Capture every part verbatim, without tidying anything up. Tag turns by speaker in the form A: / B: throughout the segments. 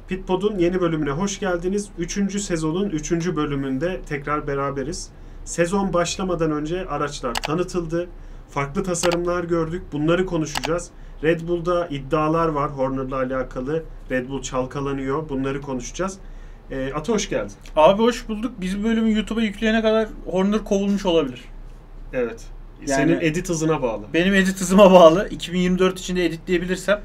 A: Pitpod'un yeni bölümüne hoş geldiniz. Üçüncü sezonun üçüncü bölümünde tekrar beraberiz. Sezon başlamadan önce araçlar tanıtıldı. Farklı tasarımlar gördük. Bunları konuşacağız. Red Bull'da iddialar var Horner'la alakalı. Red Bull çalkalanıyor. Bunları konuşacağız. E, Ata hoş geldin.
B: Abi hoş bulduk. Biz bu bölümü YouTube'a yükleyene kadar Horner kovulmuş olabilir.
A: Evet.
B: Yani,
A: senin edit hızına bağlı.
B: Benim edit hızıma bağlı. iki bin yirmi dört içinde editleyebilirsem.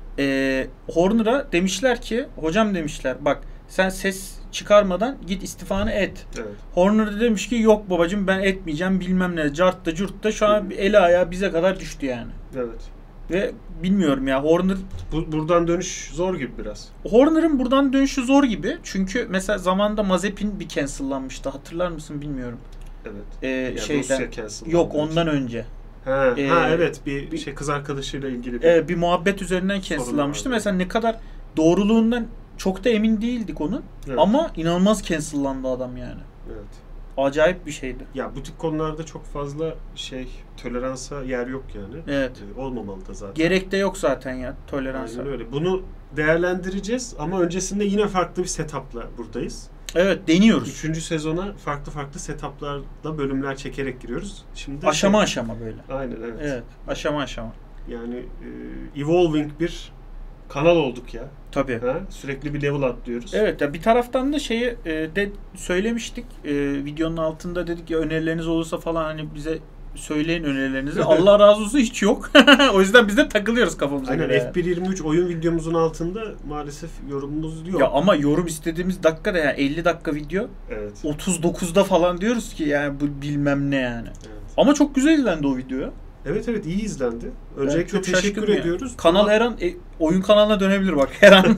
B: E, Horner'a demişler ki, hocam demişler bak sen ses çıkarmadan git istifanı et.
A: Evet.
B: Horner de demiş ki yok babacığım ben etmeyeceğim bilmem ne. Cart da curt da şu an eli ayağı bize kadar düştü yani.
A: Evet.
B: Ve bilmiyorum ya Horner...
A: Bu, buradan dönüş zor gibi biraz.
B: Horner'ın buradan dönüşü zor gibi. Çünkü mesela zamanında Mazepin bir cancellanmıştı. Hatırlar mısın bilmiyorum.
A: Evet.
B: Ee,
A: yani
B: şeyden yok ondan önce.
A: Ha,
B: ee,
A: ha evet bir, bir şey kız arkadaşıyla ilgili bir,
B: e, bir muhabbet üzerinden cancellanmıştı. Mesela ne kadar doğruluğundan çok da emin değildik onun.
A: Evet.
B: Ama inanılmaz cancellandı adam yani.
A: Evet.
B: Acayip bir şeydi.
A: Ya bu tip konularda çok fazla şey toleransa yer yok yani.
B: Evet.
A: Ee, olmamalı da zaten.
B: Gerek de yok zaten ya toleransa.
A: Aynen öyle. Bunu değerlendireceğiz ama öncesinde yine farklı bir setup'la buradayız.
B: Evet deniyoruz.
A: Üçüncü sezona farklı farklı setup'larla bölümler çekerek giriyoruz. Şimdi
B: aşama
A: şey,
B: aşama böyle.
A: Aynen evet.
B: Evet. Aşama aşama.
A: Yani e, evolving bir kanal olduk ya.
B: Tabii.
A: Ha? Sürekli bir level atlıyoruz.
B: Evet ya bir taraftan da şeyi e, de söylemiştik. E, videonun altında dedik ya önerileriniz olursa falan hani bize söyleyin önerilerinizi. Allah razı olsun hiç yok. O yüzden biz de takılıyoruz kafamıza
A: Aynen
B: göre.
A: F bir yirmi üç oyun videomuzun altında maalesef yorumumuz yok.
B: Ya ama yorum istediğimiz dakikada yani elli dakika video.
A: Evet.
B: otuz dokuzda falan diyoruz ki yani bu bilmem ne yani.
A: Evet.
B: Ama çok güzel izlendi o video.
A: Evet evet iyi izlendi. Öncelikle
B: çok
A: teşekkür ediyoruz.
B: Ya. Kanal her an e, oyun kanalına dönebilir bak her an.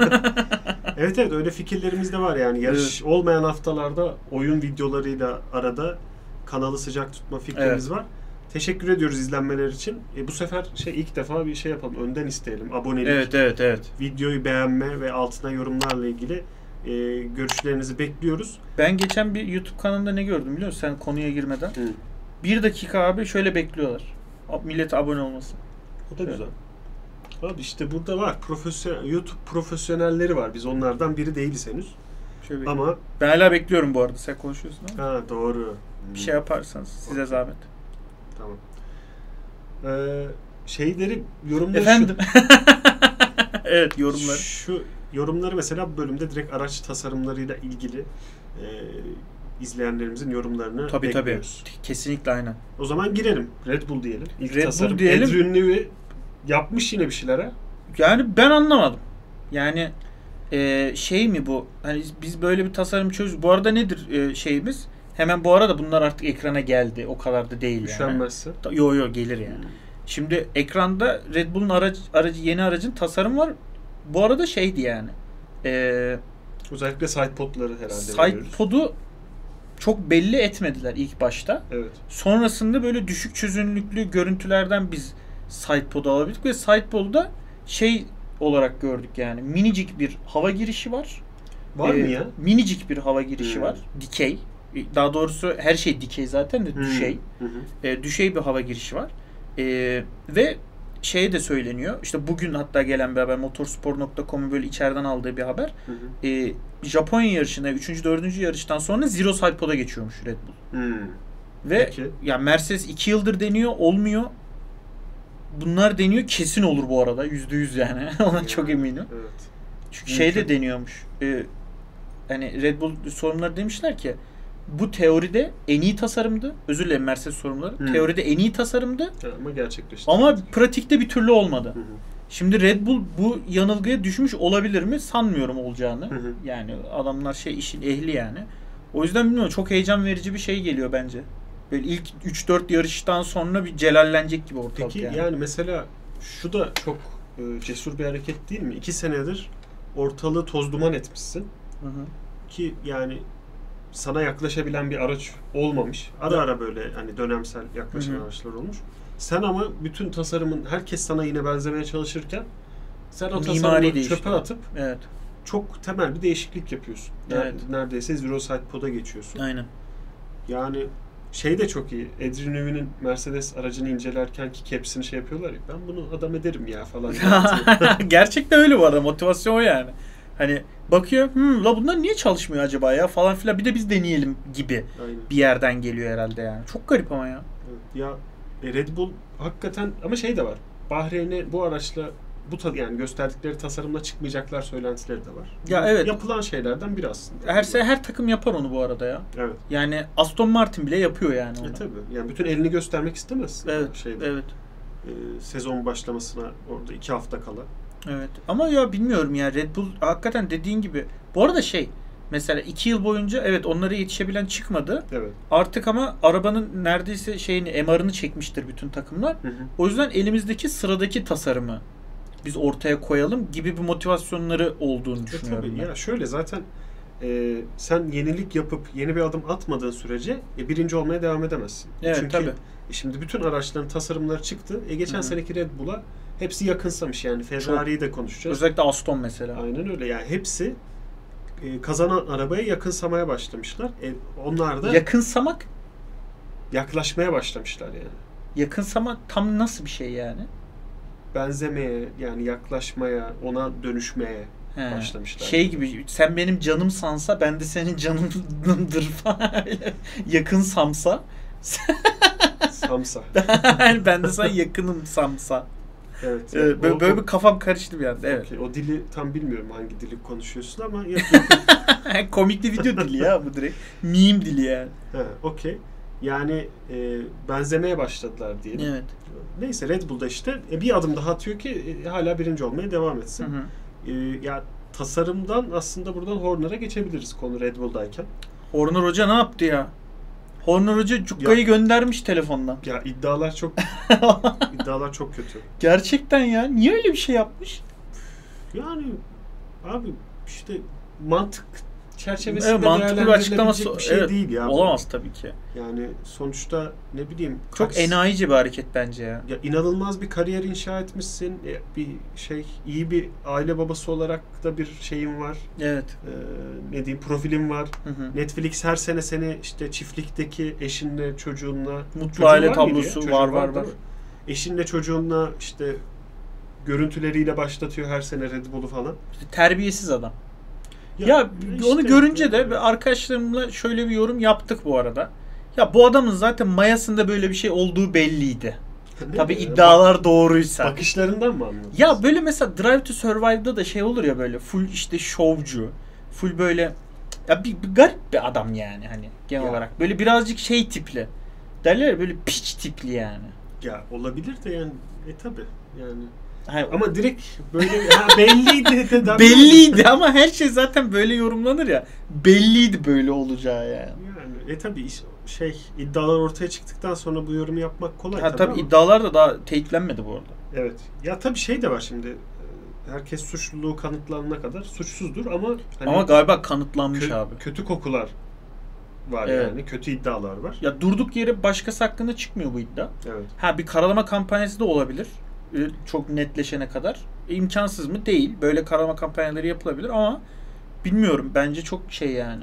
A: Evet evet öyle fikirlerimiz de var yani yarış evet. olmayan haftalarda oyun videolarıyla arada kanalı sıcak tutma fikrimiz evet. var. Teşekkür ediyoruz izlenmeler için. E, bu sefer şey ilk defa bir şey yapalım. Önden isteyelim. Abonelik.
B: Evet evet evet.
A: Videoyu beğenme ve altına yorumlarla ilgili e, görüşlerinizi bekliyoruz.
B: Ben geçen bir YouTube kanalında ne gördüm biliyor musun? Sen konuya girmeden. Hı. Bir dakika abi şöyle bekliyorlar. Millet abone olmasın.
A: O da evet. güzel. Abi işte burada var. Profesyonel YouTube profesyonelleri var. Biz onlardan biri değiliz henüz.
B: Şöyle
A: ama
B: ben hala bekliyorum bu arada. Sen konuşuyorsun ama.
A: Ha doğru.
B: Bir şey yaparsanız size okay. zahmet.
A: Tamam. Ee, şeyleri yorumları
B: efendim. Şu, evet yorumlar.
A: Şu yorumları mesela bu bölümde direkt araç tasarımlarıyla ilgili e, izleyenlerimizin yorumlarını
B: tabii,
A: bekliyoruz.
B: Tabii kesinlikle aynen.
A: O zaman girelim. Red Bull diyelim. İlk
B: Red
A: tasarım.
B: Bull diyelim.
A: Adrian Newey yapmış yine bir şeylere.
B: Yani ben anlamadım. Yani e, şey mi bu? Hani biz böyle bir tasarım çözüyoruz. Bu arada nedir e, şeyimiz? Hemen bu arada bunlar artık ekrana geldi. O kadar da değil yani.
A: Üşenmezsin.
B: Yo yo gelir yani. Hmm. Şimdi ekranda Red Bull'un aracı, aracı yeni aracın tasarım var. Bu arada şeydi yani. E,
A: Özellikle sidepod'ları herhalde.
B: Sidepod'u çok belli etmediler ilk başta.
A: Evet.
B: Sonrasında böyle düşük çözünürlüklü görüntülerden biz sidepod'u alabildik ve sidepod'da şey olarak gördük yani. Minicik bir hava girişi var.
A: Var ee, mı ya?
B: Minicik bir hava girişi hmm. var. Dikey. Daha doğrusu her şey dikey zaten de
A: hmm.
B: düşey. Hmm. E, düşey bir hava girişi var. E, ve şey de söyleniyor. İşte bugün hatta gelen bir haber. motorspor nokta com'un böyle içeriden aldığı bir haber. Hmm. E, Japonya yarışında üçüncü dördüncü yarıştan sonra Zero Sidepod'a geçiyormuş Red Bull.
A: Hmm.
B: Ve Peki. ya Mercedes iki yıldır deniyor. Olmuyor. Bunlar deniyor. Kesin olur bu arada. yüzde yüz yani. Ona hmm. çok eminim.
A: Evet.
B: Çünkü şey de deniyormuş. E, hani Red Bull sorumluları demişler ki bu teoride en iyi tasarımdı. Özür dilerim Mercedes sorumluları. Hmm. Teoride en iyi tasarımdı.
A: Ama gerçekleşti.
B: Ama pratikte bir türlü olmadı.
A: Hı hı.
B: Şimdi Red Bull bu yanılgıya düşmüş olabilir mi? Sanmıyorum olacağını.
A: Hı hı.
B: Yani adamlar şey işin ehli yani. O yüzden bilmiyorum çok heyecan verici bir şey geliyor bence. Böyle ilk üç dört yarıştan sonra bir celallenecek gibi ortalık.
A: Peki
B: yani.
A: yani mesela şu da çok e, cesur bir hareket değil mi? İki senedir ortalığı toz duman etmişsin.
B: Hı hı.
A: Ki yani sana yaklaşabilen bir araç olmamış. Ara ara böyle hani dönemsel yaklaşan hı hı. araçlar olmuş. Sen ama bütün tasarımın herkes sana yine benzemeye çalışırken sen o tasarımı çöpe atıp
B: evet.
A: çok temel bir değişiklik yapıyorsun.
B: Evet.
A: Neredeyse Zero Sidepod'a geçiyorsun.
B: Aynen.
A: Yani şey de çok iyi. Adrian Newey'nin Mercedes aracını incelerken ki caps'ini şey yapıyorlar ya. Ben bunu adam ederim ya falan.
B: Gerçekten öyle bu arada. Motivasyon o yani. Hani bakıyor, hmm, la bunlar niye çalışmıyor acaba ya falan filan, bir de biz deneyelim gibi
A: Aynen.
B: bir yerden geliyor herhalde yani. Çok garip ama ya.
A: Evet. Ya Red Bull hakikaten ama şey de var. Bahreyn'e bu araçla bu ta- yani gösterdikleri tasarımla çıkmayacaklar söylentileri de var.
B: Ya
A: Bu
B: evet.
A: Yapılan şeylerden biri aslında.
B: Her şey, her takım yapar onu bu arada ya.
A: Evet.
B: Yani Aston Martin bile yapıyor yani onu.
A: E tabii. Yani bütün elini göstermek istemezsin.
B: Evet.
A: Şeyde.
B: Evet.
A: E, sezon başlamasına orada iki hafta kala.
B: Evet. Ama ya bilmiyorum ya, Red Bull hakikaten dediğin gibi. Bu arada şey, mesela iki yıl boyunca evet onlara yetişebilen çıkmadı.
A: Evet.
B: Artık ama arabanın neredeyse şeyini, M R'ını çekmiştir bütün takımlar.
A: Hı hı.
B: O yüzden elimizdeki sıradaki tasarımı biz ortaya koyalım gibi bir motivasyonları olduğunu
A: E
B: düşünüyorum
A: tabii.
B: ben.
A: Ya şöyle zaten e, sen yenilik yapıp yeni bir adım atmadığın sürece e, birinci olmaya devam edemezsin.
B: Evet,
A: Çünkü
B: tabii.
A: e, şimdi bütün araçların tasarımları çıktı. E, geçen
B: Hı hı.
A: seneki Red Bull'a hepsi yakınsamış yani. Ferrari'yi de konuşacağız.
B: Özellikle Aston mesela.
A: Aynen öyle. Yani hepsi e, kazanan arabaya yakınsamaya başlamışlar. E, onlar da
B: Yakınsamak,
A: yaklaşmaya başlamışlar yani.
B: yakınsamak tam nasıl bir şey yani?
A: Benzemeye yani yaklaşmaya, ona dönüşmeye
B: He.
A: başlamışlar.
B: Şey gibi, sen benim canım sansa ben de senin canımdır falan. Yakın samsa.
A: Samsa.
B: Ben de sana yakınım samsa.
A: Evet.
B: Ee,
A: yani
B: böyle,
A: o-
B: böyle
A: o-
B: bir kafam karıştı bir anda. Evet.
A: Okey, o dili tam bilmiyorum hangi dili konuşuyorsun ama yok.
B: Komikli video dili ya bu direkt. Meme dili yani.
A: Ha, okey. Yani e, benzemeye başladılar diyelim.
B: Evet.
A: Neyse Red Bull'da işte e, bir adım daha atıyor ki e, hala birinci olmaya devam etsin.
B: Hı hı.
A: E, ya tasarımdan aslında buradan Horner'a geçebiliriz konu Red Bull'dayken.
B: Horner Hoca ne yaptı ya? Horner Hoca Cukka'yı
A: Ya-
B: göndermiş telefondan.
A: Ya iddialar çok iddialar çok kötü.
B: Gerçekten ya. Niye öyle bir şey yapmış?
A: Yani abi işte mantık çerçevesinde
B: Evet, mantıklı bir açıklaması
A: değerlendirilebilecek bir şey
B: evet,
A: değil ya.
B: olamaz tabii ki.
A: Yani sonuçta ne bileyim
B: Çok
A: kaç-
B: enayice bir hareket bence ya.
A: ya inanılmaz bir kariyer inşa etmişsin. E, bir şey iyi bir aile babası olarak da bir şeyin var.
B: Evet.
A: Ee, ne diyeyim profilin var.
B: Hı hı.
A: Netflix her sene seni işte çiftlikteki eşinle çocuğunla
B: Mutlu
A: çocuğun
B: aile
A: var mıydı ya?
B: tablosu
A: Çocuğun
B: var var
A: değil
B: var.
A: mi? Eşinle çocuğunla işte görüntüleriyle başlatıyor her sene Red Bull'u falan.
B: İşte terbiyesiz adam. Ya,
A: işte-
B: onu görünce de arkadaşlarımla şöyle bir yorum yaptık bu arada. Ya bu adamın zaten mayasında böyle bir şey olduğu belliydi.
A: Ne
B: Tabii
A: ya?
B: iddialar doğruysa.
A: Bakışlarından mı anladın?
B: Ya böyle mesela Drive to Survive'da da şey olur ya, böyle full işte şovcu, full böyle ya bir, bir garip bir adam yani hani genel
A: Ya.
B: olarak. Böyle birazcık şey tipli. Derler ya, böyle piç tipli yani.
A: Ya olabilir de yani e tabi yani.
B: Hani
A: Ama direkt böyle ha, belliydi de de-
B: belliydi ama her şey zaten böyle yorumlanır ya. Belliydi böyle olacağı yani.
A: Yani e tabi şey iddialar ortaya çıktıktan sonra bu yorumu yapmak kolay
B: Ha
A: tabii
B: tabii
A: ama-
B: iddialar da daha teyitlenmedi bu arada.
A: Evet. Ya tabii şey de var şimdi. e, Herkes suçluluğu kanıtlanana kadar suçsuzdur ama hani
B: Ama galiba kanıtlanmış
A: kö-
B: abi.
A: kötü kokular var
B: Evet.
A: yani. Kötü iddialar var.
B: Ya durduk yere başkası hakkında çıkmıyor bu iddia.
A: Evet.
B: Ha bir karalama kampanyası da olabilir. Ee, Çok netleşene kadar. E, imkansız mı? Değil. Böyle karalama kampanyaları yapılabilir ama bilmiyorum. Bence çok şey yani.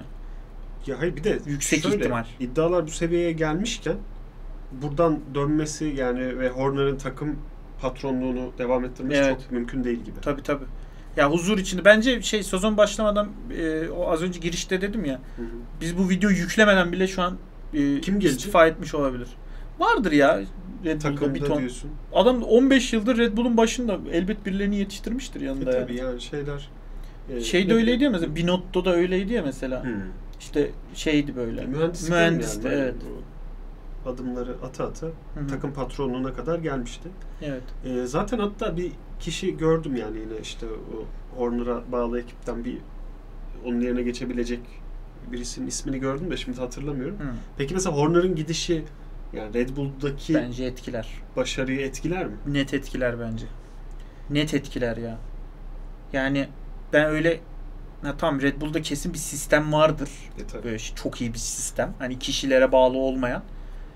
A: Ya hayır bir de
B: Yüksek
A: şöyle,
B: ihtimal.
A: iddialar bu seviyeye gelmişken buradan dönmesi yani ve Horner'ın takım patronluğunu devam ettirmesi
B: Evet.
A: çok mümkün değil gibi.
B: Tabii tabii. Ya huzur içinde. Bence şey sezon başlamadan e, o az önce girişte dedim ya.
A: Hı hı.
B: Biz bu videoyu yüklemeden bile şu an e,
A: Kim gelecek?
B: istifa etmiş olabilir. Vardır ya Red Bull'da bir
A: Takımda
B: ton.
A: diyorsun.
B: Adam on beş yıldır Red Bull'un başında, elbet birilerini yetiştirmiştir
A: E
B: yanında
A: tabii
B: yani.
A: yani şeyler. e,
B: Şey de
A: ne-
B: öyleydi ya mesela, Binotto da öyleydi ya mesela.
A: Hı.
B: İşte şeydi böyle.
A: Mühendislik
B: Mühendisti,
A: yani.
B: evet.
A: O adımları ata ata
B: Hı hı.
A: takım patronluğuna kadar gelmişti.
B: Evet.
A: Ee, zaten hatta bir kişi gördüm yani yine işte o Horner'a bağlı ekipten bir onun yerine geçebilecek birisinin ismini gördüm de şimdi hatırlamıyorum.
B: Hı.
A: Peki mesela Horner'ın gidişi yani Red Bull'daki
B: Bence etkiler.
A: başarıyı etkiler mi?
B: Net etkiler bence. Net etkiler ya. Yani ben öyle, ha tamam, Red Bull'da kesin bir sistem vardır.
A: E tabii.
B: Böyle şey- çok iyi bir sistem. Hani kişilere bağlı olmayan.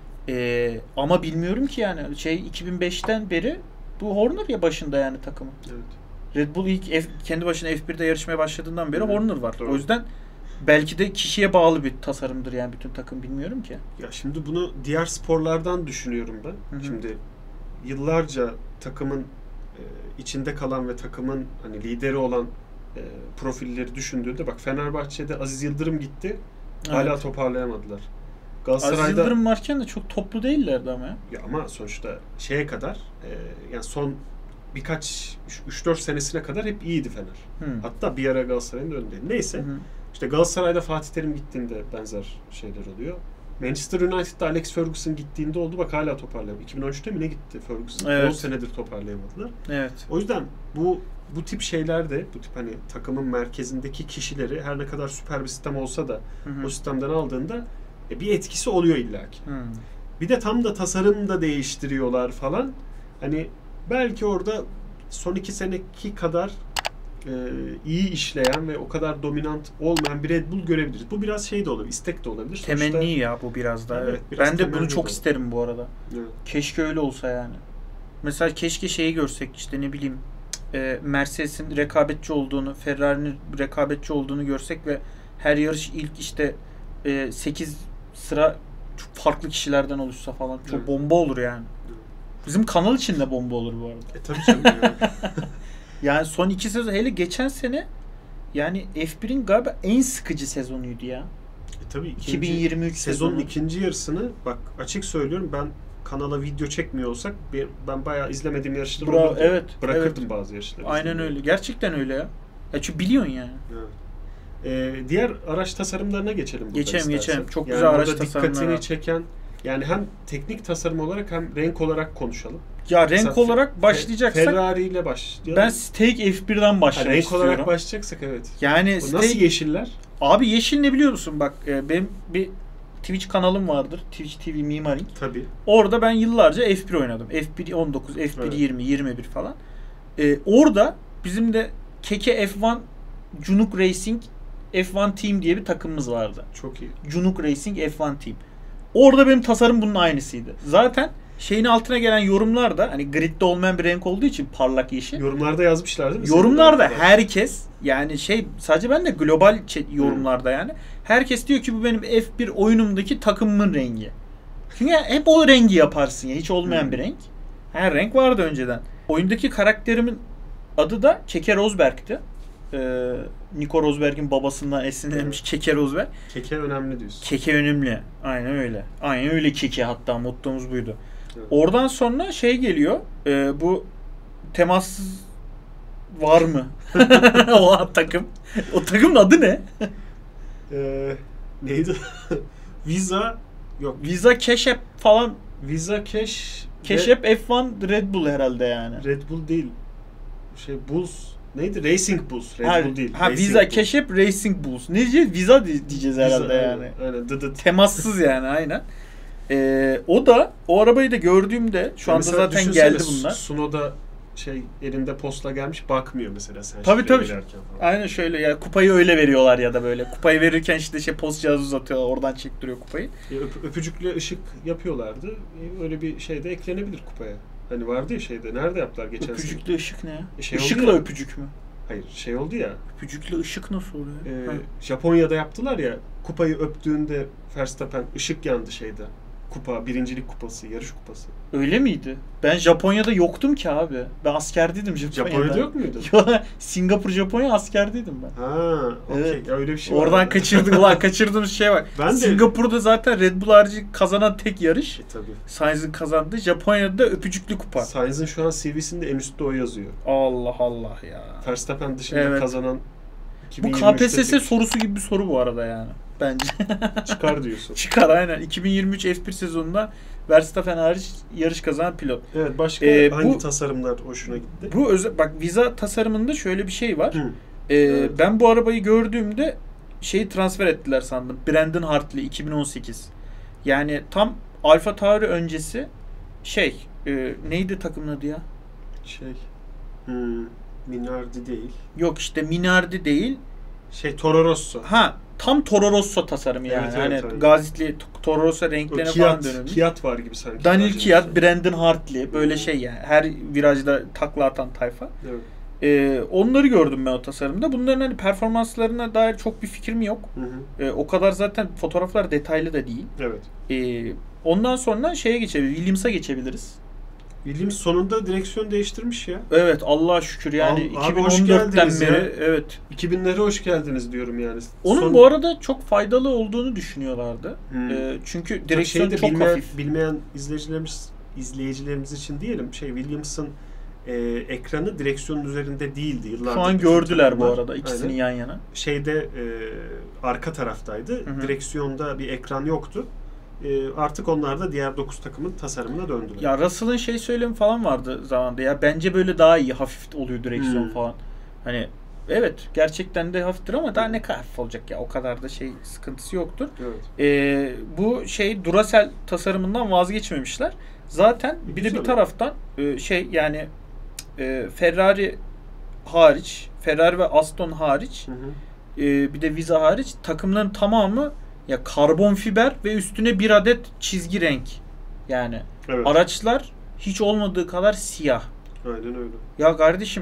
B: Ee, ama bilmiyorum ki yani şey iki bin beşten beri bu Horner ya başında yani takımın.
A: Evet.
B: Red Bull ilk F, kendi başına F birde yarışmaya başladığından beri
A: Hı,
B: Horner var.
A: doğru.
B: O yüzden belki de kişiye bağlı bir tasarımdır yani bütün takım, bilmiyorum ki.
A: Ya şimdi bunu diğer sporlardan düşünüyorum ben.
B: Hı hı.
A: Şimdi yıllarca takımın e, içinde kalan ve takımın hani lideri olan e, profilleri düşündüğünde bak Fenerbahçe'de Aziz Yıldırım gitti.
B: Evet.
A: Hala toparlayamadılar.
B: Aziz
A: Galatasaray'da
B: Yıldırım varken de çok toplu değillerdi ama ya.
A: ya ama sonuçta şeye kadar e, yani son birkaç üç dört senesine kadar hep iyiydi Fener.
B: Hı.
A: Hatta bir ara Galatasaray'ın da önündeydi. Neyse.
B: Hı hı.
A: İşte Galatasaray'da Fatih Terim gittiğinde benzer şeyler oluyor. Manchester United'da Alex Ferguson gittiğinde oldu. Bak hala toparlayamadı. iki bin on üçte mi ne gitti Ferguson?
B: Evet.
A: on senedir toparlayamadılar.
B: Evet.
A: O yüzden bu bu tip şeyler de bu tip hani takımın merkezindeki kişileri her ne kadar süper bir sistem olsa da
B: Hı hı.
A: o sistemden aldığında e, bir etkisi oluyor illaki.
B: Hı.
A: Bir de tam da tasarım da değiştiriyorlar falan. Hani belki orada son iki seneki kadar e, iyi işleyen ve o kadar dominant olmayan bir Red Bull görebiliriz. Bu biraz şey de olabilir, istek de olabilir.
B: Temenni
A: Sonuçta,
B: ya bu biraz da.
A: Evet,
B: Evet.
A: biraz
B: Ben de bunu
A: temenni
B: çok
A: de.
B: isterim bu arada.
A: Evet.
B: Keşke öyle olsa yani. Mesela keşke şeyi görsek işte ne bileyim e, Mercedes'in rekabetçi olduğunu, Ferrari'nin rekabetçi olduğunu görsek ve her yarış ilk işte e, sekiz sıra çok farklı kişilerden oluşsa falan. Çok
A: Evet.
B: bomba olur yani.
A: Evet.
B: Bizim kanal için de bomba olur bu arada.
A: E tabii canım. Yani.
B: Yani son iki sezon hele geçen sene yani F bir'in galiba en sıkıcı sezonuydu ya.
A: E tabii ikinci,
B: iki bin yirmi üç
A: sezonun
B: sezonu.
A: ikinci yarısını bak açık söylüyorum ben kanala video çekmiyor olsak bir- ben bayağı izlemediğim yarışları
B: Bravo,
A: olurdu.
B: evet,
A: Bırakırdım
B: evet.
A: bazı yarışları.
B: Aynen
A: izlemeyi.
B: öyle. Gerçekten öyle ya. Ya çünkü biliyorsun yani.
A: Evet. Ee, diğer araç tasarımlarına geçelim burada
B: Geçelim,
A: istersen.
B: geçelim. Çok
A: yani
B: güzel araç
A: burada
B: tasarımları
A: dikkatini
B: var.
A: çeken yani hem teknik tasarım olarak hem renk olarak konuşalım.
B: Ya renk
A: Mesela
B: olarak
A: Fe-
B: başlayacaksak
A: Ferrari ile başlayalım.
B: ben Steak F bir'den
A: Ha,
B: başlamak
A: renk
B: istiyorum.
A: olarak başlayacaksak evet.
B: Yani
A: Bu
B: Steak...
A: nasıl yeşiller?
B: Abi yeşil ne biliyor musun? Bak e, benim bir Twitch kanalım vardır. Twitch T V Mimaring.
A: Tabii.
B: Orada ben yıllarca F bir oynadım. F bir on dokuz, F bir
A: Evet.
B: yirmi, yirmi bir falan. E, orada bizim de Keke F bir Cunuk Racing F bir Team diye bir takımımız vardı.
A: Çok iyi.
B: Cunuk Racing F bir Team. Orada benim tasarım bunun aynısıydı. Zaten şeyin altına gelen yorumlar da hani gridde olmayan bir renk olduğu için parlak yeşil.
A: Yorumlarda yazmışlar değil mi?
B: Yorumlarda
A: Senin
B: herkes yani şey sadece ben de global ç- yorumlarda yani herkes diyor ki bu benim F bir oyunumdaki takımımın rengi. Çünkü hep o rengi yaparsın ya hiç olmayan
A: Hmm.
B: bir renk. Her renk vardı önceden. Oyundaki karakterimin adı da Keke Rosberg'ti. Ee, Nico Rosberg'in babasından esinlenmiş Keke Rosberg.
A: Keke önemli diyorsun.
B: Keke önemli. Aynen öyle. Aynen öyle Keke hatta mottomuz buydu.
A: Evet.
B: Oradan sonra şey geliyor. E, bu temassız var mı? O takım. O takımın adı ne?
A: Ee, neydi? Visa yok.
B: Visa Cash App falan.
A: Visa Cash
B: Cash
A: Red,
B: App F bir Red Bull herhalde yani.
A: Red Bull değil. Şey Bulls neydi? Racing Bulls. Red
B: ha,
A: Bull değil.
B: ha,
A: Racing
B: Visa
A: Bulls.
B: Cash App Racing Bulls. Ne diyeceğiz? Visa di- diyeceğiz
A: Visa,
B: herhalde
A: aynen,
B: yani.
A: Aynen. Dıdıt.
B: Temassız yani aynen. Ee, o da o arabayı da gördüğümde şu anda
A: Mesela
B: zaten
A: düşünsene,
B: geldi bunlar.
A: Sunoda şey elinde postla gelmiş bakmıyor mesela sen
B: Tabii,
A: şifre
B: tabii.
A: girerken falan.
B: Aynen şöyle ya kupayı öyle veriyorlar ya da böyle. Kupayı verirken işte şey post cihazı uzatıyorlar. Oradan çektiriyor kupayı.
A: Ya öp- öpücükle ışık yapıyorlardı. E, Öyle bir şey de eklenebilir kupaya. Hani vardı ya şeyde. Nerede yaptılar geçen sene?
B: Öpücüklü ışık ne ya?
A: E şey oldu
B: Işıkla
A: ya.
B: öpücük mü?
A: Hayır şey oldu ya.
B: Öpücüklü ışık nasıl oluyor?
A: e,
B: Ha.
A: Japonya'da yaptılar ya. Kupayı öptüğünde Verstappen ışık yandı şeyde. Kupa, birincilik kupası, yarış kupası.
B: Öyle miydi? Ben Japonya'da yoktum ki abi. Ben askerdeydim Japonya'da.
A: Japonya'da yok muydu?
B: Yo, Singapur, Japonya askerdeydim ben.
A: Ha, okey.
B: Evet.
A: Ya öyle bir şey var.
B: Oradan kaçırdık ulan kaçırdığımız şeye bak.
A: Ben de-
B: Singapur'da zaten Red Bull harici kazanan tek yarış.
A: E, tabii.
B: Sainz'in kazandığı. Japonya'da da öpücüklü kupa.
A: Sainz'in şu an C V'sinde en üstte o yazıyor.
B: Allah Allah ya.
A: Verstappen dışında
B: Evet.
A: kazanan
B: Bu
A: iki bin yirmi
B: K P
A: üçte
B: S S
A: tek
B: sorusu gibi bir soru bu arada yani. Bence.
A: çıkar diyorsun.
B: Çıkar aynen. iki bin yirmi üç F bir sezonunda Verstappen hariç yarış kazanan pilot.
A: Evet başka
B: Ee,
A: hangi
B: bu-
A: tasarımlar hoşuna gitti?
B: Bu özel bak Visa tasarımında şöyle bir şey var.
A: Hı.
B: Ee,
A: Evet.
B: Ben bu arabayı gördüğümde şeyi transfer ettiler sandım. Brandon Hartley iki bin on sekiz. Yani tam Alfa Tauri öncesi şey e, neydi takımın adı ya?
A: Şey. Hmm, Minardi değil.
B: Yok işte Minardi değil.
A: Şey Toro Rosso.
B: Ha tam Toro Rosso tasarımı yani.
A: Evet, evet,
B: hani
A: evet.
B: Gazitli Toro Rosso
A: O
B: renklerine falan
A: Kiat,
B: dönülmüş.
A: Kiat var gibi sanki.
B: Daniel
A: Bence
B: Kiat,
A: mesela.
B: Brandon Hartley böyle şey yani. Her virajda takla atan tayfa.
A: Evet.
B: Ee, onları gördüm ben o tasarımda. Bunların hani performanslarına dair çok bir fikrim yok.
A: Hı hı.
B: Ee, o kadar zaten fotoğraflar detaylı da değil.
A: Evet.
B: Ee, ondan sonra şeye geçebiliriz. Williams'a geçebiliriz.
A: Williams sonunda direksiyon değiştirmiş ya.
B: Evet, Allah'a şükür yani
A: Abi,
B: iki bin on
A: hoş
B: dörtten
A: geldiniz
B: beri
A: ya.
B: evet.
A: iki binlere hoş geldiniz diyorum yani.
B: Onun
A: Son-
B: bu arada çok faydalı olduğunu düşünüyorlardı.
A: Hmm.
B: Ee, çünkü direksiyon
A: Şeyi de
B: çok
A: bilmeyen,
B: hafif.
A: bilmeyen izleyicilerimiz izleyicilerimiz için diyelim şey Williams'ın e, ekranı direksiyonun üzerinde değildi yıllardır.
B: Şu an
A: bütün
B: gördüler bu
A: takımlar.
B: arada ikisini
A: Aynen.
B: yan yana.
A: Şeyde e, arka taraftaydı.
B: Hı hı.
A: Direksiyonda bir ekran yoktu. E, artık onlar da diğer dokuz takımın tasarımına döndüler.
B: Ya Russell'ın şey söylemi falan vardı zamanında ya, bence böyle daha iyi, hafif oluyor direksiyon
A: Hmm.
B: falan. Hani evet gerçekten de hafiftir ama daha ne kadar hafif olacak ya, o kadar da şey sıkıntısı yoktur.
A: Evet.
B: Ee, bu şey Duracell tasarımından vazgeçmemişler. Zaten bir de
A: Güzel.
B: bir taraftan e, şey yani e, Ferrari hariç, Ferrari ve Aston hariç,
A: Hı hı.
B: e, bir de Visa hariç takımların tamamı ya karbon fiber ve üstüne bir adet çizgi renk. Yani
A: Evet.
B: araçlar hiç olmadığı kadar siyah.
A: Aynen öyle.
B: Ya kardeşim,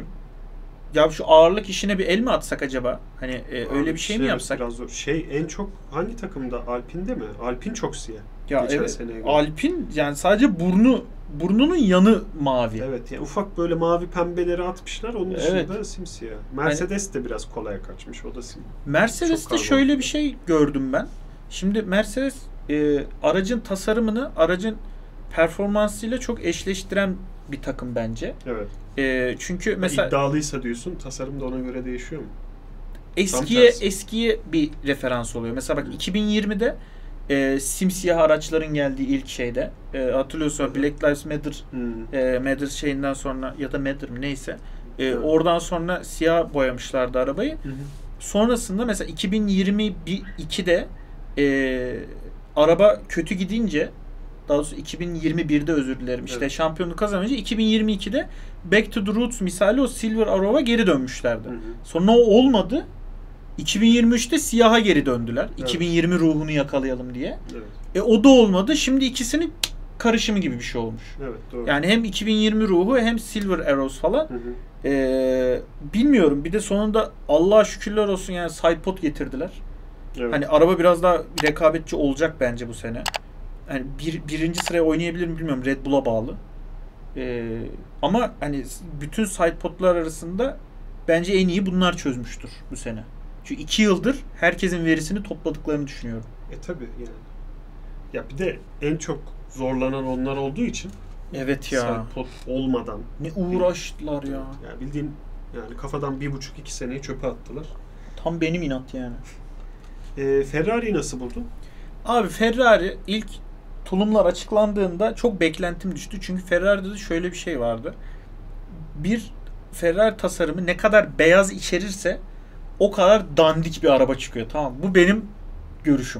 B: ya şu ağırlık işine bir el mi atsak acaba? Hani e, öyle bir şey mi
A: Evet,
B: yapsak?
A: Biraz zor. Şey en çok hangi takımda? Alpine'de mi? Alpine çok siyah.
B: Ya
A: Geçen
B: evet.
A: seneye göre.
B: Alpine yani sadece burnu burnunun yanı mavi.
A: Evet yani ufak böyle mavi pembeleri atmışlar. Onun dışında
B: Evet.
A: simsiyah. Mercedes de biraz kolaya kaçmış. O da sim. Çok
B: Mercedes'te
A: karbon.
B: şöyle bir şey gördüm ben. Şimdi Mercedes e, aracın tasarımını aracın performansıyla çok eşleştiren bir takım bence.
A: Evet.
B: E, çünkü mesela
A: İddialıysa diyorsun tasarım da ona göre değişiyor mu?
B: eskiye
A: tersi.
B: eskiye bir referans oluyor. Mesela bak iki bin yirmide e, simsiyah araçların geldiği ilk şeyde e, hatırlıyorsun
A: Hı hı.
B: Black Lives Matter
A: Hmm.
B: e, Matter şeyinden sonra ya da Matter mi neyse e,
A: Evet.
B: oradan sonra siyah boyamışlardı arabayı.
A: Hı hı.
B: Sonrasında mesela iki bin yirmi ikide e, araba kötü gidince, daha doğrusu iki bin yirmi birde özür dilerim işte
A: Evet.
B: şampiyonluk kazanınca iki bin yirmi ikide Back to the Roots misali o Silver Arrow'a geri dönmüşlerdi.
A: Hı hı.
B: Sonra o olmadı. iki bin yirmi üçte siyaha geri döndüler.
A: Evet.
B: iki bin yirmi ruhunu yakalayalım diye.
A: Evet.
B: E o da olmadı. Şimdi ikisinin karışımı gibi bir şey olmuş.
A: Evet doğru.
B: Yani hem iki bin yirmi ruhu hem Silver Arrows falan.
A: Hı hı.
B: Ee, bilmiyorum. Bir de sonunda Allah'a şükürler olsun yani sidepod getirdiler.
A: Evet.
B: Hani araba biraz daha rekabetçi olacak bence bu sene. Hani bir, birinci sıraya oynayabilir mi bilmiyorum. Red Bull'a bağlı. Ee, ama hani bütün sidepodlar arasında bence en iyi bunlar çözmüştür bu sene. Çünkü iki yıldır herkesin verisini topladıklarını düşünüyorum.
A: E tabi yani. Ya bir de en çok zorlanan onlar olduğu için
B: Evet ya.
A: sidepod olmadan
B: Ne uğraştılar ya.
A: ya bildiğin yani kafadan bir buçuk iki seneyi çöpe attılar.
B: Tam benim inat yani.
A: E, Ferrari'yi nasıl buldun?
B: Abi Ferrari ilk tulumlar açıklandığında çok beklentim düştü. Çünkü Ferrari'de de şöyle bir şey vardı. Bir Ferrari tasarımı ne kadar beyaz içerirse o kadar dandik bir araba çıkıyor. Tamam mı? Bu benim görüşüm.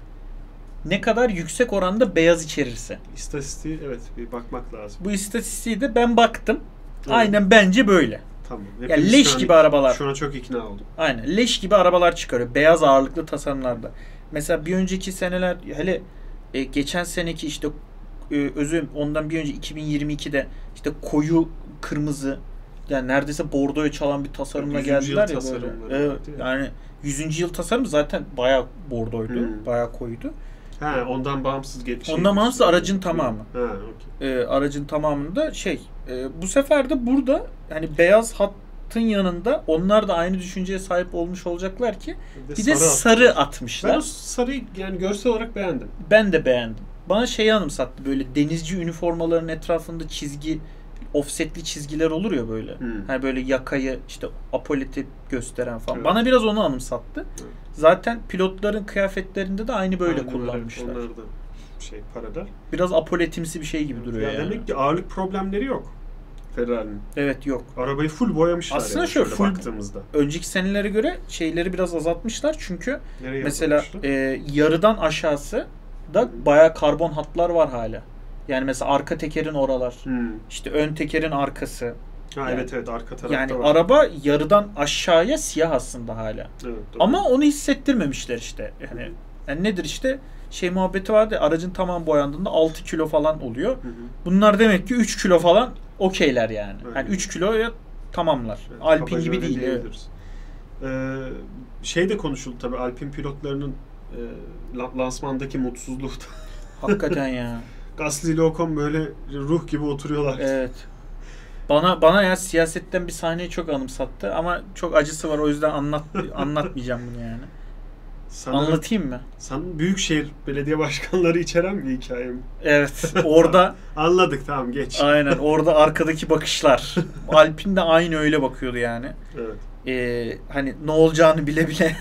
B: Ne kadar yüksek oranda beyaz içerirse.
A: İstatistiği evet bir bakmak lazım.
B: Bu istatistiği de ben baktım.
A: Evet.
B: Aynen bence böyle.
A: Tamam.
B: Ya
A: Hepimiz
B: leş
A: şu an-
B: gibi arabalar.
A: Şu an çok ikna oldum.
B: Aynen. Leş gibi arabalar çıkarıyor. Beyaz ağırlıklı tasarımlarda. Mesela bir önceki seneler hele e, geçen seneki işte e, özüm ondan bir önce iki bin yirmi ikide işte koyu kırmızı yani neredeyse bordoya çalan bir tasarımla
A: yüzüncü yıl
B: geldiler ya böyle.
A: tasarımları
B: Evet,
A: vardı ya.
B: yani yüzüncü yıl tasarımı zaten bayağı bordoydu.
A: Hmm.
B: Bayağı koyuydu.
A: Ha ondan bağımsız geç.
B: Ondan bağımsız aracın tamamı.
A: Ha okey.
B: E, aracın tamamında şey e, bu sefer de burada hani beyaz hattın yanında onlar da aynı düşünceye sahip olmuş olacaklar ki bir de sarı
A: attı.
B: atmışlar.
A: Ben o sarıyı yani görsel olarak beğendim.
B: Ben de beğendim. Bana şeyi anımsattı böyle denizci üniformaların etrafında çizgi, offsetli çizgiler olur ya böyle.
A: Hmm.
B: Hani böyle yakayı işte apoleti gösteren falan.
A: Evet.
B: Bana biraz onu anımsattı.
A: Evet.
B: Zaten pilotların kıyafetlerinde de aynı böyle
A: Aynen
B: kullanmışlar.
A: öyle. Onlar da şey paralel.
B: Biraz apoletimsi bir şey gibi duruyor
A: Ya
B: yani.
A: demek ki ağırlık problemleri yok Ferrari'nin.
B: Evet yok.
A: Arabayı full boyamışlar.
B: Aslında
A: yani
B: şöyle full-
A: baktığımızda.
B: Önceki senelere göre şeyleri biraz azaltmışlar çünkü
A: Nereye
B: mesela
A: yazılmıştı?
B: e, yarıdan aşağısı da bayağı karbon hatlar var hala. Yani mesela arka tekerin oralar,
A: Hmm.
B: işte ön tekerin arkası.
A: Ha
B: Yani-
A: evet evet arka tarafta
B: Yani
A: var.
B: araba yarıdan aşağıya siyah aslında hala.
A: Evet, doğru.
B: Ama onu hissettirmemişler işte. Yani, yani nedir işte şey muhabbeti vardı ya, aracın tamam boyandığında altı kilo falan oluyor.
A: Hı hı.
B: Bunlar demek ki üç kilo falan okeyler yani.
A: Aynen.
B: Yani üç kiloya tamamlar.
A: Evet,
B: Alpin
A: kabaca
B: gibi
A: öyle
B: değil. Evet.
A: diyebiliriz. Ee, şey de konuşuldu tabii Alpin pilotlarının e, la- lansmandaki mutsuzluğu da.
B: Hakikaten ya.
A: Gasly ile Ocon böyle ruh gibi oturuyorlar.
B: Evet. Bana bana ya siyasetten bir sahneyi çok anımsattı ama çok acısı var, o yüzden anlat anlatmayacağım bunu yani.
A: Sana,
B: Anlatayım mı?
A: Sana büyükşehir belediye başkanları içeren bir hikaye mi?
B: Evet. Orada
A: anladık, tamam, geç.
B: aynen orada arkadaki bakışlar. Alpin de aynı öyle bakıyordu yani.
A: Evet.
B: Ee, hani ne olacağını bile bile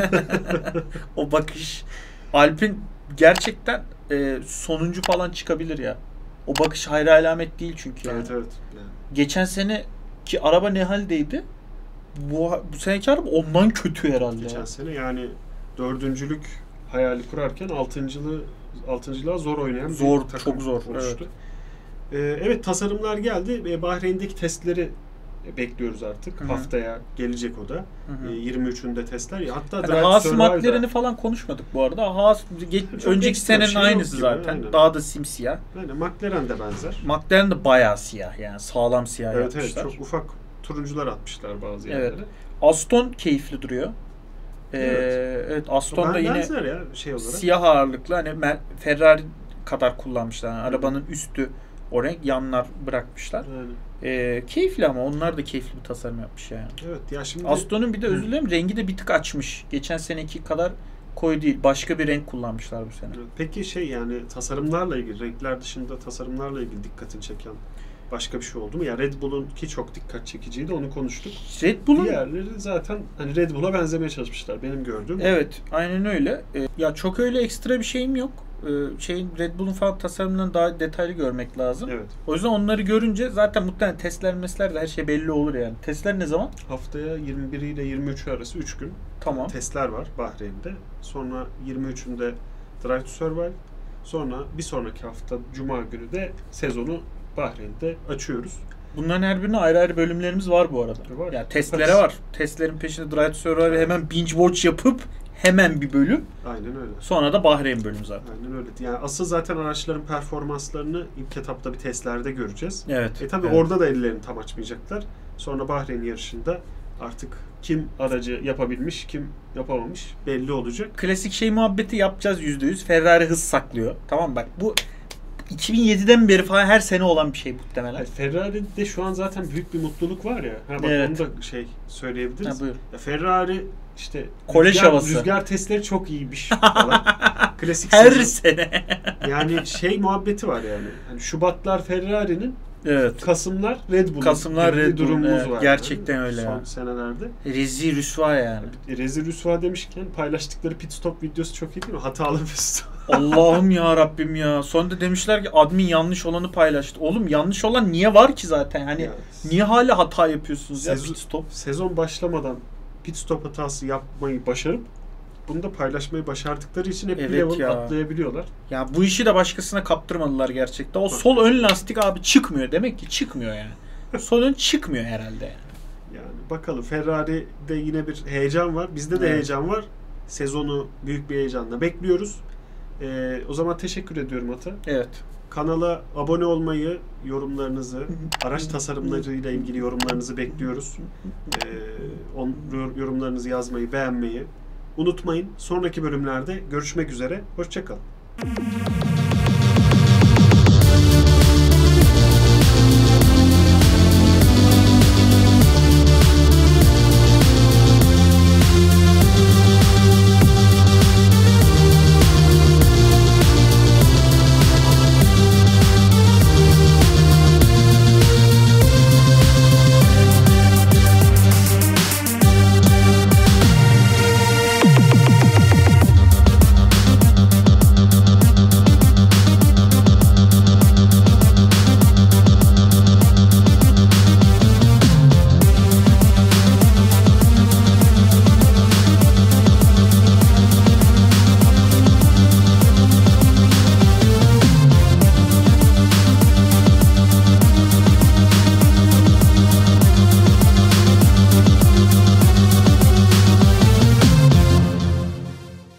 B: o bakış. Alpin gerçekten e, sonuncu falan çıkabilir ya. O bakış hayra alamet değil çünkü yani.
A: Evet evet. Yani.
B: Geçen sene ki araba ne haldeydi? Bu, bu seneki araba ondan kötü herhalde.
A: Geçen
B: ya.
A: sene yani dördüncülük hayali kurarken altıncılığı altıncılığa zor oynayan
B: Zor,
A: bir takım
B: çok zor,
A: oluştu. Evet. Ee, evet, tasarımlar geldi. Ee, Bahreyn'deki testleri bekliyoruz artık.
B: Hı-hı.
A: Haftaya gelecek o da. Ee, yirmi üçünde testler. Ya, hatta
B: hani
A: Drive
B: Haas
A: Survivor'da
B: McLaren'i falan konuşmadık bu arada. Haas geç,
A: çok
B: önceki
A: ekstra
B: senenin
A: şey yok
B: aynısı
A: gibi,
B: zaten.
A: aynen.
B: Daha da simsiyah.
A: Yani McLaren de benzer.
B: McLaren de bayağı siyah yani. Sağlam siyah
A: Evet
B: yapmışlar.
A: evet, çok ufak turuncular atmışlar bazı yerlere.
B: Evet. Aston keyifli duruyor. Ee,
A: Evet.
B: evet Aston da
A: Ben
B: yine
A: benzer ya şey olarak.
B: siyah ağırlıklı, hani Ferrari kadar kullanmışlar. Yani arabanın üstü o renk, yanlar bırakmışlar.
A: Yani.
B: Ee, keyifli ama onlar da keyifli bir tasarım yapmış yani.
A: Evet ya şimdi
B: Aston'un bir de özür dilerim rengi de bir tık açmış. Geçen seneki kadar koyu değil. Başka bir renk kullanmışlar bu sene.
A: Peki şey, yani tasarımlarla ilgili, renkler dışında tasarımlarla ilgili dikkatini çeken başka bir şey oldu mu? Ya Red Bull'un ki çok dikkat çekiciydi, onu konuştuk.
B: Red Bull'un
A: Diğerleri zaten hani Red Bull'a benzemeye çalışmışlar benim gördüğüm.
B: evet, aynen öyle. Ee, ya çok öyle ekstra bir şeyim yok. Ee, şeyin Red Bull'un falan tasarımından daha detaylı görmek lazım.
A: Evet.
B: O yüzden onları görünce zaten muhtemelen testler mesler de her şey belli olur yani. Testler ne zaman?
A: Haftaya yirmi biri ile yirmi üçü arası üç gün
B: Tamam.
A: testler var Bahreyn'de. Sonra yirmi üçünde Drive to Survive. Sonra bir sonraki hafta Cuma günü de sezonu Bahreyn'de açıyoruz.
B: Bunların her birine ayrı ayrı bölümlerimiz var bu arada.
A: Var.
B: Yani testlere var. Testlerin peşinde Drive to Survive hemen binge watch yapıp hemen bir bölüm.
A: Aynen öyle.
B: Sonra da Bahreyn bölümü zaten.
A: Aynen öyle. Yani asıl zaten araçların performanslarını ilk etapta bir testlerde göreceğiz.
B: Evet.
A: E tabi
B: evet.
A: orada da ellerini tam açmayacaklar. Sonra Bahreyn yarışında artık kim aracı yapabilmiş, kim yapamamış belli olacak.
B: Klasik şey muhabbeti yapacağız yüzde yüz. Ferrari hız saklıyor. Tamam bak, bu iki bin yediden beri falan her sene olan bir şey muhtemelen.
A: Yani Ferrari'de şu an zaten büyük bir mutluluk var ya. Ha bak,
B: Evet.
A: onu da şey söyleyebiliriz.
B: Ha, buyur.
A: Ya Ferrari işte
B: Kolej
A: rüzgar,
B: havası.
A: rüzgar testleri çok iyiymiş falan. Klasik
B: Her
A: sezon.
B: sene.
A: Yani şey muhabbeti var yani. Hani Şubatlar Ferrari'nin,
B: Evet.
A: Kasımlar Red Bull'un.
B: Kasımlar
A: gibi bir
B: Red Bull'un,
A: durumumuz
B: evet,
A: var.
B: gerçekten
A: yani.
B: öyle
A: Son
B: ya.
A: senelerde.
B: Rezi rüsva yani.
A: E, Rezil rüsva demişken paylaştıkları pit stop videosu çok iyi değil mi? Hatalı pit stop.
B: Allah'ım ya Rabbim ya. Sonunda demişler ki admin yanlış olanı paylaştı. Oğlum yanlış olan niye var ki zaten? Hani
A: Ya,
B: niye hala hata yapıyorsunuz ya
A: Sezon-
B: pit stop?
A: Sezon başlamadan pit stop hatası yapmayı başarıp bunu da paylaşmayı başardıkları için hep
B: Evet
A: bir level
B: ya.
A: atlayabiliyorlar.
B: Ya bu işi de başkasına kaptırmadılar gerçekten. O sol ön lastik abi çıkmıyor. Demek ki çıkmıyor yani. Sol ön çıkmıyor herhalde yani.
A: Yani bakalım, Ferrari'de yine bir heyecan var. Bizde de
B: Evet.
A: heyecan var. Sezonu büyük bir heyecanla bekliyoruz. Ee, o zaman teşekkür ediyorum Ata.
B: Evet.
A: Kanala abone olmayı, yorumlarınızı, araç tasarımlarıyla ilgili yorumlarınızı bekliyoruz. Ee, on, yorumlarınızı yazmayı, beğenmeyi unutmayın. Sonraki bölümlerde görüşmek üzere. Hoşça kalın.